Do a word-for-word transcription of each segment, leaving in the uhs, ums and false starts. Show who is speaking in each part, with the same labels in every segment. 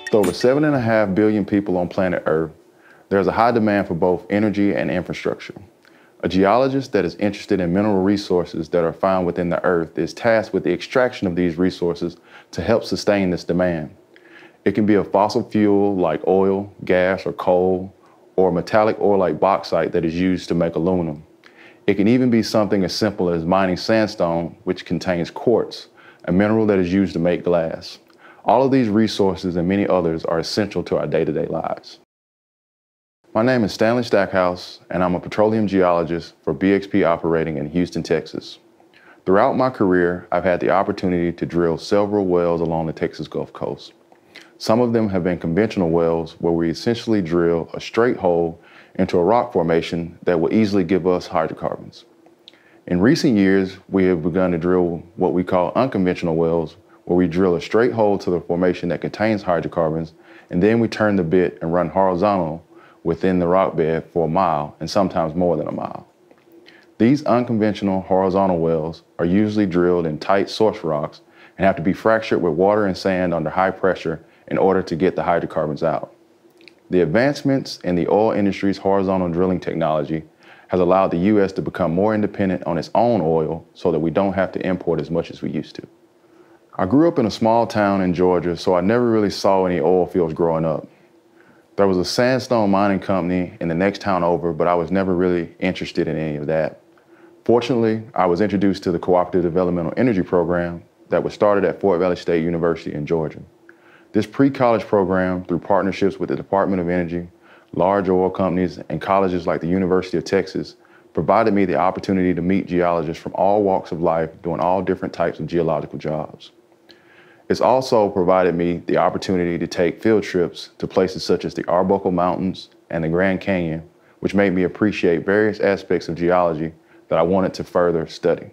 Speaker 1: With over seven and a half billion people on planet Earth, there's a high demand for both energy and infrastructure. A geologist that is interested in mineral resources that are found within the Earth is tasked with the extraction of these resources to help sustain this demand. It can be a fossil fuel like oil, gas, or coal, or metallic ore like bauxite that is used to make aluminum. It can even be something as simple as mining sandstone, which contains quartz, a mineral that is used to make glass. All of these resources and many others are essential to our day-to-day lives. My name is Stanley Stackhouse, and I'm a petroleum geologist for B X P operating in Houston, Texas. Throughout my career, I've had the opportunity to drill several wells along the Texas Gulf Coast. Some of them have been conventional wells where we essentially drill a straight hole into a rock formation that will easily give us hydrocarbons. In recent years, we have begun to drill what we call unconventional wells, where we drill a straight hole to the formation that contains hydrocarbons, and then we turn the bit and run horizontal within the rock bed for a mile, and sometimes more than a mile. These unconventional horizontal wells are usually drilled in tight source rocks and have to be fractured with water and sand under high pressure in order to get the hydrocarbons out. The advancements in the oil industry's horizontal drilling technology has allowed the U S to become more independent on its own oil so that we don't have to import as much as we used to. I grew up in a small town in Georgia, so I never really saw any oil fields growing up. There was a sandstone mining company in the next town over, but I was never really interested in any of that. Fortunately, I was introduced to the Cooperative Developmental Energy Program that was started at Fort Valley State University in Georgia. This pre-college program, through partnerships with the Department of Energy, large oil companies, and colleges like the University of Texas, provided me the opportunity to meet geologists from all walks of life doing all different types of geological jobs. It's also provided me the opportunity to take field trips to places such as the Arbuckle Mountains and the Grand Canyon, which made me appreciate various aspects of geology that I wanted to further study.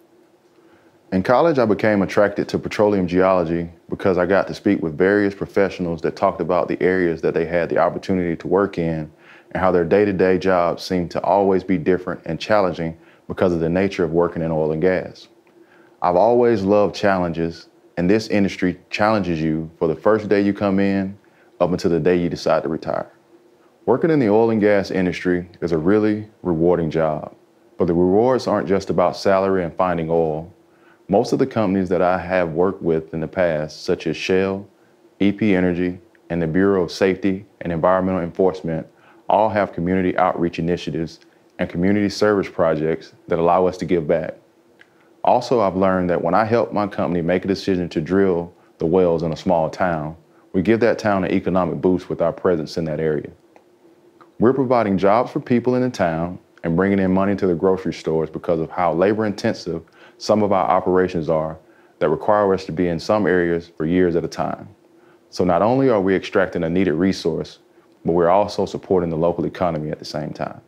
Speaker 1: In college, I became attracted to petroleum geology because I got to speak with various professionals that talked about the areas that they had the opportunity to work in and how their day-to-day jobs seemed to always be different and challenging because of the nature of working in oil and gas. I've always loved challenges, and this industry challenges you for the first day you come in up until the day you decide to retire. Working in the oil and gas industry is a really rewarding job, but the rewards aren't just about salary and finding oil. Most of the companies that I have worked with in the past, such as Shell, E P Energy, and the Bureau of Safety and Environmental Enforcement, all have community outreach initiatives and community service projects that allow us to give back. Also, I've learned that when I help my company make a decision to drill the wells in a small town, we give that town an economic boost with our presence in that area. We're providing jobs for people in the town and bringing in money to the grocery stores because of how labor-intensive some of our operations are that require us to be in some areas for years at a time. So not only are we extracting a needed resource, but we're also supporting the local economy at the same time.